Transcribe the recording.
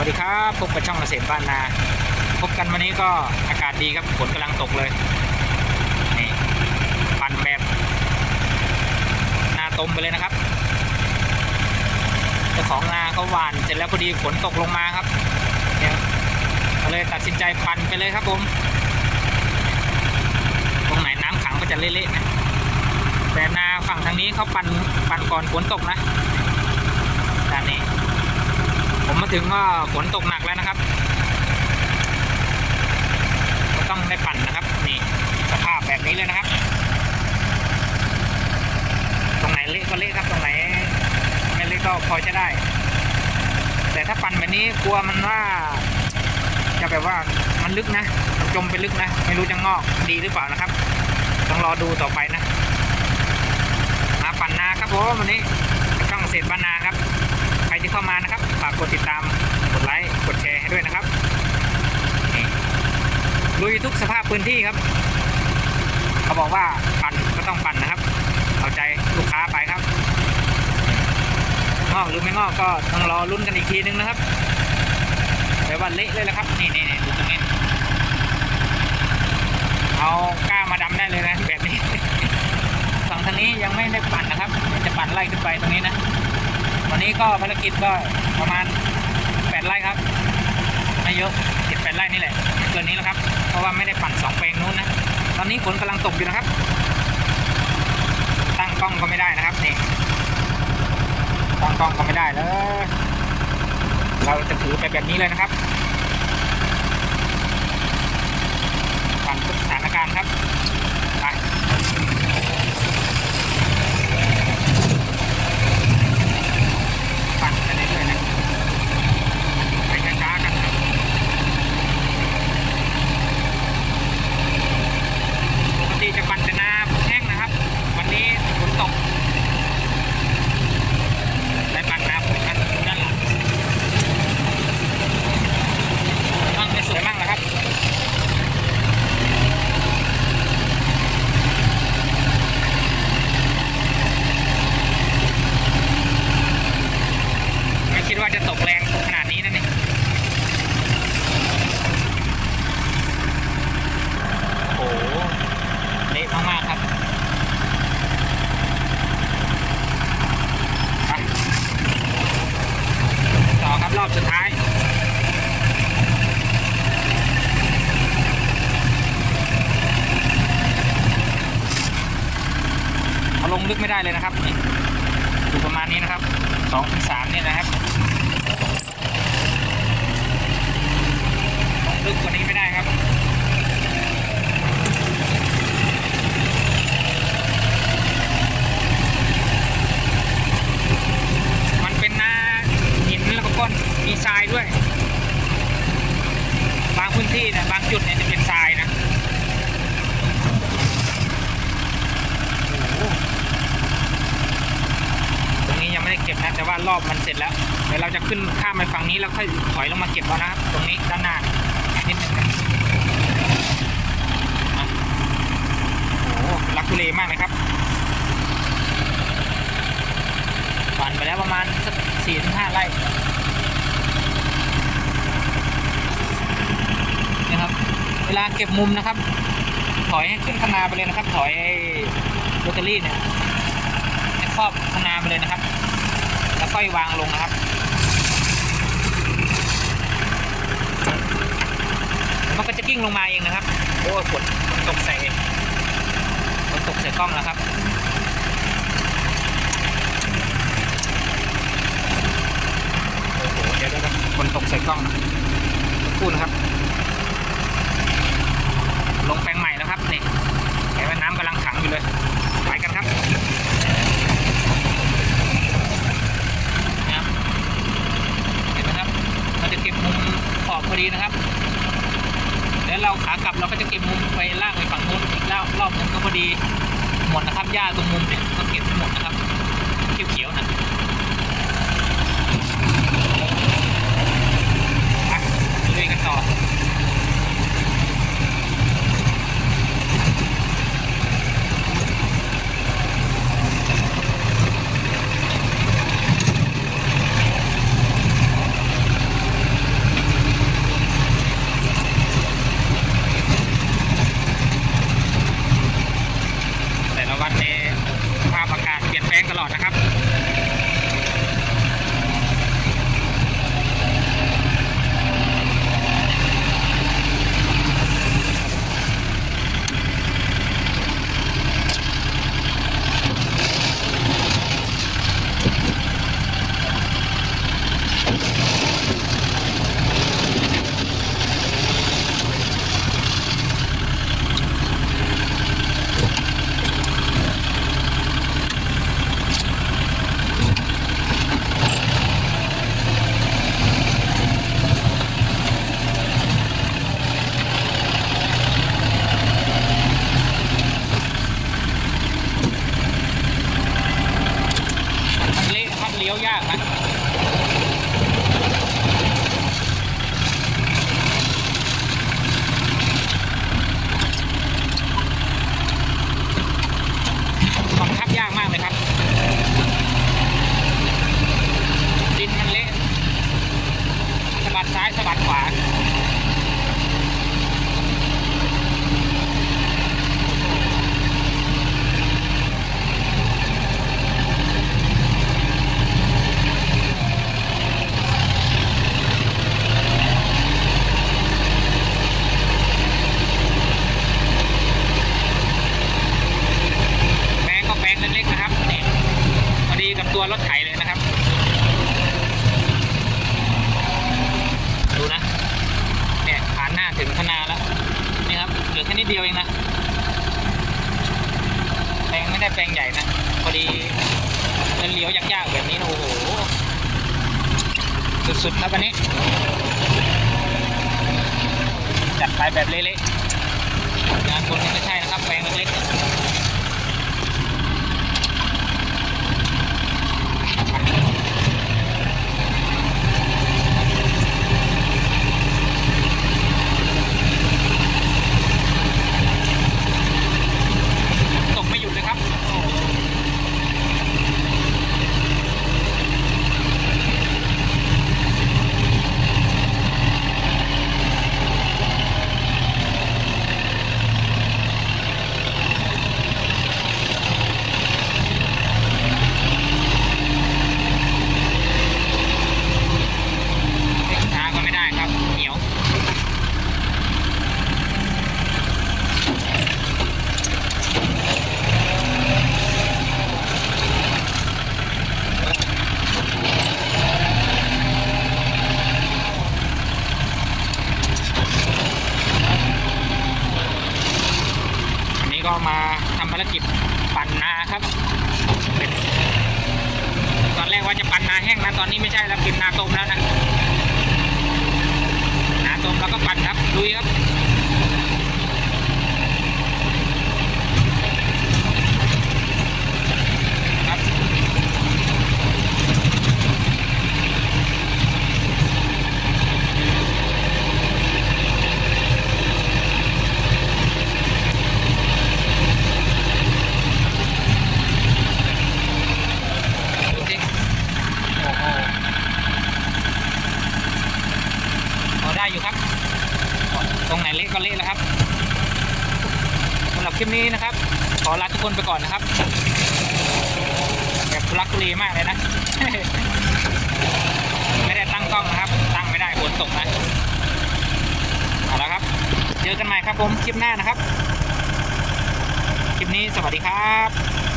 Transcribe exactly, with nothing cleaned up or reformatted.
วัสดีครับพบกับช่องเกษตรบ้านนาพบกันวันนี้ก็อากาศดีครับฝนกำลังตกเลยนี่ปั่นแบบนาตมไปเลยนะครับเจ้าของนาเขาหว่านเสร็จแล้วพอดีฝนตกลงมาครับเนี่ยก็เลยตัดสินใจปั่นไปเลยครับผมตรงไหนน้ำขังก็จะเละๆนะแต่นาฝั่งทางนี้เขาปั่นปั่นก่อนฝนตกนะด้านนี้ผมมาถึงก็ฝนตกหนักแล้วนะครับก็ต้องได้ปั่นนะครับนี่สภาพแบบนี้เลยนะครับตรงไหนเละก็เละครับตรงไหนไม่เละก็พอใช้ได้แต่ถ้าปั่นแบบนี้กลัวมันว่าจะแบบว่ามันลึกนะมันจมไปลึกนะไม่รู้จะงอกดีหรือเปล่านะครับต้องรอดูต่อไปนะมาปั่นนาครับผมวันนี้ช่องเกษตรบ้านนาครับใครที่เข้ามานะครับฝากกดติดตามกดไลค์กดแชร์ให้ด้วยนะครับลุยทุกสภาพพื้นที่ครับเขาบอกว่าปั่นก็ต้องปั่นนะครับเอาใจลูกค้าไปครับงอกหรือไม่งอกก็ต้องรอลุ้นกันอีกทีนึงนะครับแต่ว่าเละเลยนะครับนี่นี่ดูตรงนี้เอาก้ามาดำได้เลยนะแบบนี้ฝั่งทางนี้ยังไม่ได้ปั่นนะครับจะปั่นไล่ขึ้นไปตรงนี้นะวันนี้ก็ภารกิจก็ประมาณแปดไร่ครับไม่เยอะเจ็ดแปดไร่นี่แหละเกินนี้แล้วครับเพราะว่าไม่ได้ปั่นสองแปลงนู้นนะตอนนี้ฝนกำลังตกอยู่นะครับตั้งกล้องก็ไม่ได้นะครับนี่ตั้งกล้องก็ไม่ได้เลยเราจะถือไปแบบนี้เลยนะครับปั่นทุกสถานการณ์ครับไปปั่นไปเรื่อยๆนะไปช้าๆกันครับปกติจะปั่นแต่นาแห้งนะครับวันนี้ฝนตกได้ปั่นนาฝนนะดูด้านหลังมั่งไม่สวยมั่งนะครับคิดว่าจะตกแรงขนาดนี้นะนี่โอ้โหเละมากๆครับต่อครับรอบสุดท้ายเอาลงลึกไม่ได้เลยนะครับนี่อยู่ประมาณนี้นะครับสองถึงสามนี่นะครับลึกกว่านี้ไม่ได้ครับมันเป็นนาหินแล้วก็ก้อนมีทรายด้วยบางพื้นที่นะบางจุดเนี่ยจะเป็นทรายนะตรงนี้ยังไม่ได้เก็บนะแต่ว่ารอบมันเสร็จแล้วเดี๋ยวเราจะขึ้นข้ามไปฝั่งนี้แล้วค่อยถอยลงมาเก็บเอานะครับตรงนี้ด้านหน้านิดนึงโอ้โหลักทุเลมากเลยครับปั่นไปแล้วประมาณสักสี่ถึงห้าไร่นะครับเวลาเก็บมุมนะครับถอยให้ขึ้นข้างหน้าไปเลยนะครับถอยโรตารี่เนี่ยให้ครอบข้างหน้าไปเลยนะครับแล้วค่อยวางลงนะครับมันก็จะกิ้งลงมาเองนะครับโอ้ฝนตกใส่ฝนตกใส่กล้องแล้วครับโอ้โหเดี๋ยวจะฝนตกใส่กล้องพูดนะครับลงแปลงใหม่แล้วครับนี่เห็นว่าน้ำกำลังขังอยู่เลยไปกันครับเห็นไหมครับเราจะเก็บมุมขอบพอดีนะครับแล้วเราขากลับเราก็จะเก็บมุมไปล่างไปฝั่งนู้นอีกรอบรอบนึงก็พอดีหมดนะครับหญ้าตรงมุมเนี่ยก็เก็บหมดนะครับเขียวๆนะอ่ะลุยกันต่อปัดขวาตัวรถไถเลยนะครับดูนะเนี่ยผ่านหน้าถึงคณาแล้วนี่ครับเหลือแค่นิดเดียวเองนะแปลงไม่ได้แปลงใหญ่นะพอดีจะเลี้ยวยากๆแบบนี้นะโอ้โหสุดๆครับวันนี้จัดไปแบบเละๆงานคนนี้ไม่ใช่นะครับแปลงเล็กๆก็มาทำภารกิจปั่นนาครับตอนแรกว่าจะปั่นนาแห้งนะตอนนี้ไม่ใช่แล้วเป็นนาต้มแล้วนะนาต้มแล้วก็ปั่นครับลุยครับครับได้อยู่ครับตรงไหนเละก็เละแล้วครับสำหรับคลิปนี้นะครับขอลาทุกคนไปก่อนนะครับแบบทุลักทุเลมากเลยนะ ไม่ได้ตั้งกล้องนะครับตั้งไม่ได้ฝนตกนะเอาละครับเจอกันใหม่ครับผมคลิปหน้านะครับคลิปนี้สวัสดีครับ